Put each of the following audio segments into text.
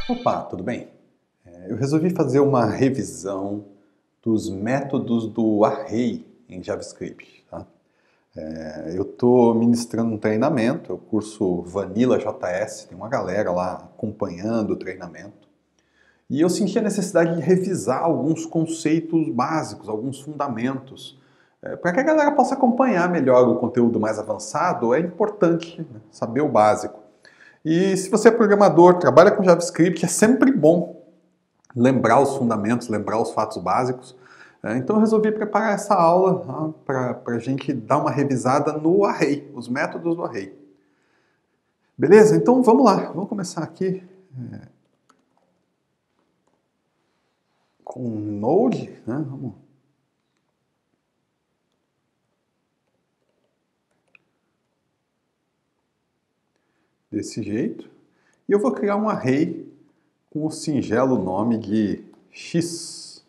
Opa, tudo bem? Eu resolvi fazer uma revisão dos métodos do array em JavaScript. Tá? Eu estou ministrando um treinamento, o curso Vanilla JS, tem uma galera lá acompanhando o treinamento. E eu senti a necessidade de revisar alguns conceitos básicos, alguns fundamentos. Para que a galera possa acompanhar melhor o conteúdo mais avançado, é importante, né, saber o básico. E se você é programador, trabalha com JavaScript, é sempre bom lembrar os fundamentos, lembrar os fatos básicos. Então eu resolvi preparar essa aula para a gente dar uma revisada no array, os métodos do array. Beleza? Então vamos lá, vamos começar aqui com Node, né? Vamos. Desse jeito. E eu vou criar um array com o singelo nome de x.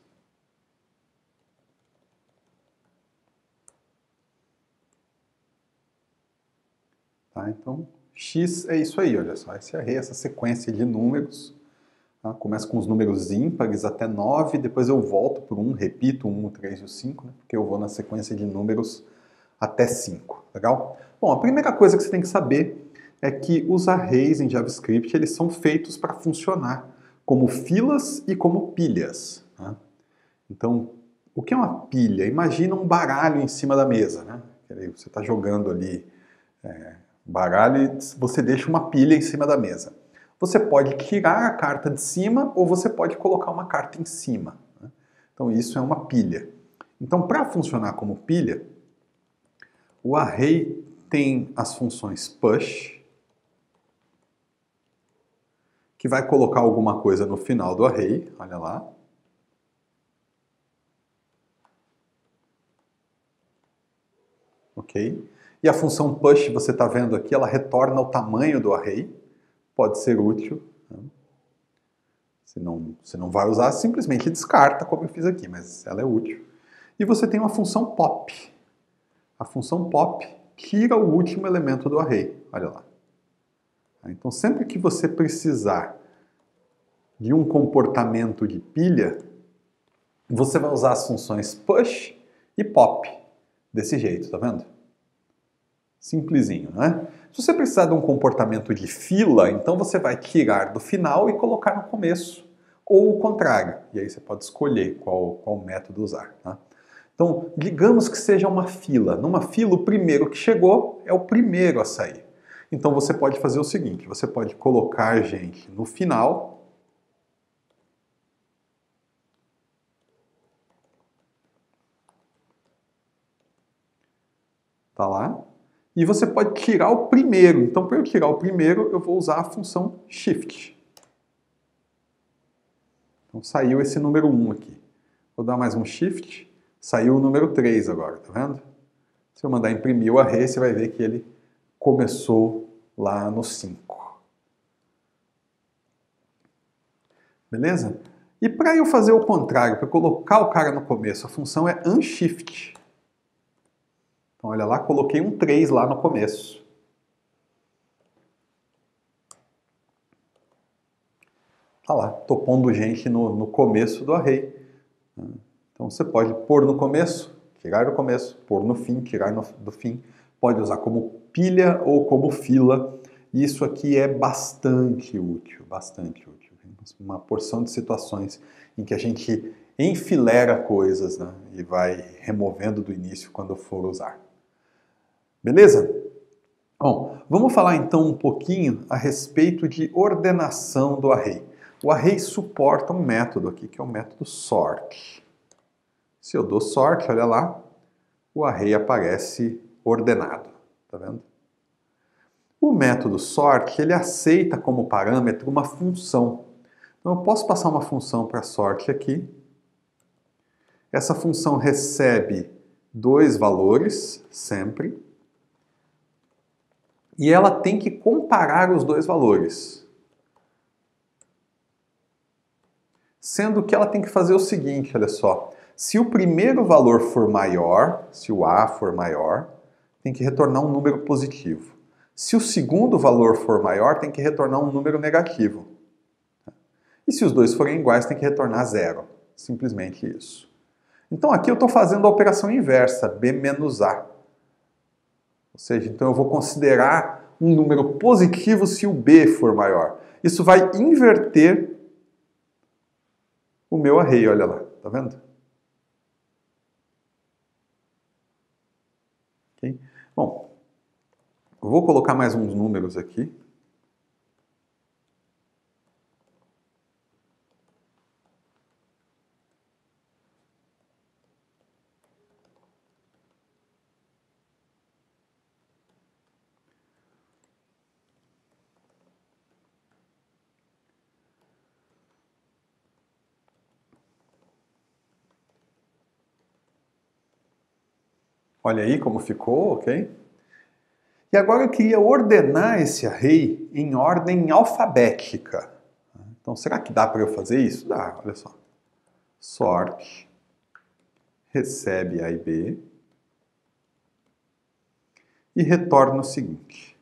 Tá? Então, x é isso aí, olha só. Esse array, essa sequência de números. Tá? Começa com os números ímpares até 9, depois eu volto por 1, repito o 1, o 3 e o 5, né? Porque eu vou na sequência de números até 5. Legal? Bom, a primeira coisa que você tem que saber é que os arrays em JavaScript eles são feitos para funcionar como filas e como pilhas. Né? Então, o que é uma pilha? Imagina um baralho em cima da mesa. Né? Você está jogando ali baralho e você deixa uma pilha em cima da mesa. Você pode tirar a carta de cima ou você pode colocar uma carta em cima. Né? Então, isso é uma pilha. Então, para funcionar como pilha, o array tem as funções push, que vai colocar alguma coisa no final do array, olha lá. Ok? E a função push, você está vendo aqui, ela retorna o tamanho do array, pode ser útil. Né? Se não vai usar, simplesmente descarta, como eu fiz aqui, mas ela é útil. E você tem uma função pop. A função pop tira o último elemento do array, olha lá. Então, sempre que você precisar de um comportamento de pilha, você vai usar as funções push e pop, desse jeito, tá vendo? Simplesinho, né? Se você precisar de um comportamento de fila, então você vai tirar do final e colocar no começo, ou o contrário. E aí você pode escolher qual método usar. Tá? Então, digamos que seja uma fila. Numa fila, o primeiro que chegou é o primeiro a sair. Então você pode fazer o seguinte, você pode colocar gente no final. Tá lá. E você pode tirar o primeiro. Então, para eu tirar o primeiro, eu vou usar a função shift. Então, saiu esse número 1 aqui. Vou dar mais um shift. Saiu o número 3 agora, tá vendo? Se eu mandar imprimir o array, você vai ver que ele começou lá no 5. Beleza? E para eu fazer o contrário, para colocar o cara no começo, a função é unshift. Então, olha lá, coloquei um 3 lá no começo. Tá lá, tô pondo gente no começo do array. Então, você pode pôr no começo, tirar do começo, pôr no fim, tirar do fim. Pode usar como pilha ou como fila. Isso aqui é bastante útil, bastante útil. Uma porção de situações em que a gente enfilera coisas, né, e vai removendo do início quando for usar. Beleza? Bom, vamos falar então um pouquinho a respeito de ordenação do array. O array suporta um método aqui, que é o método sort. Se eu dou sort, olha lá, o array aparece ordenado. Tá vendo? O método sort, ele aceita como parâmetro uma função. Então eu posso passar uma função para sort aqui. Essa função recebe 2 valores, sempre. E ela tem que comparar os 2 valores. Sendo que ela tem que fazer o seguinte, olha só. Se o primeiro valor for maior, se o A for maior, tem que retornar um número positivo. Se o segundo valor for maior, tem que retornar um número negativo. E se os dois forem iguais, tem que retornar 0. Simplesmente isso. Então aqui eu estou fazendo a operação inversa, B menos A. Ou seja, então eu vou considerar um número positivo se o B for maior. Isso vai inverter o meu array, olha lá, tá vendo? Okay? Bom, eu vou colocar mais uns números aqui. Olha aí como ficou, ok? E agora eu queria ordenar esse array em ordem alfabética. Então, será que dá para eu fazer isso? Dá, olha só. Sort, recebe A e B, e retorna o seguinte.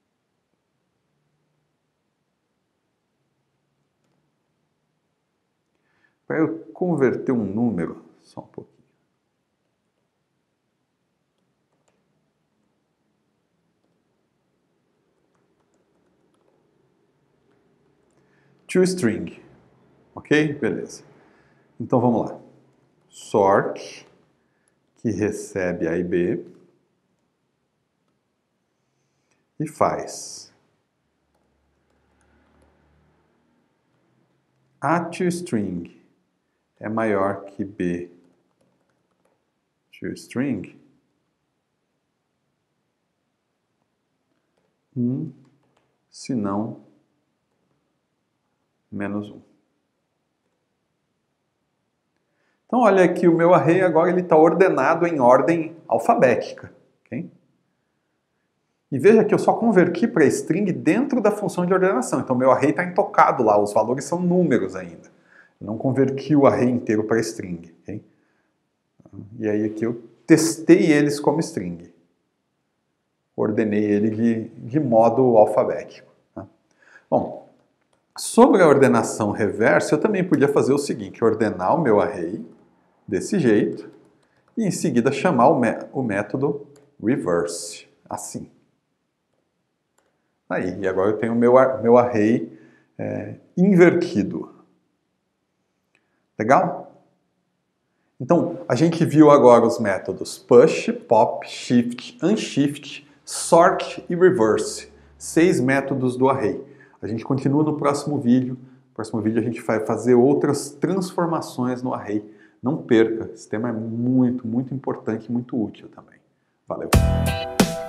Para eu converter um número, só um pouquinho. ToString. Ok? Beleza. Então vamos lá. Sort, que recebe A e B, e faz A ToString é maior que B ToString, se não, menos 1. Então, olha aqui, o meu array agora está ordenado em ordem alfabética. Okay? E veja que eu só converti para string dentro da função de ordenação. Então, meu array está intocado lá, os valores são números ainda. Eu não converti o array inteiro para string. Okay? E aí aqui eu testei eles como string. Ordenei ele de modo alfabético. Tá? Bom, sobre a ordenação reversa, eu também podia fazer o seguinte, ordenar o meu array desse jeito, e em seguida chamar o método reverse, assim. Aí, e agora eu tenho o meu array invertido. Legal? Então, a gente viu agora os métodos push, pop, shift, unshift, sort e reverse. 6 métodos do array. A gente continua no próximo vídeo. No próximo vídeo a gente vai fazer outras transformações no array. Não perca, esse tema é muito, muito importante e muito útil também. Valeu!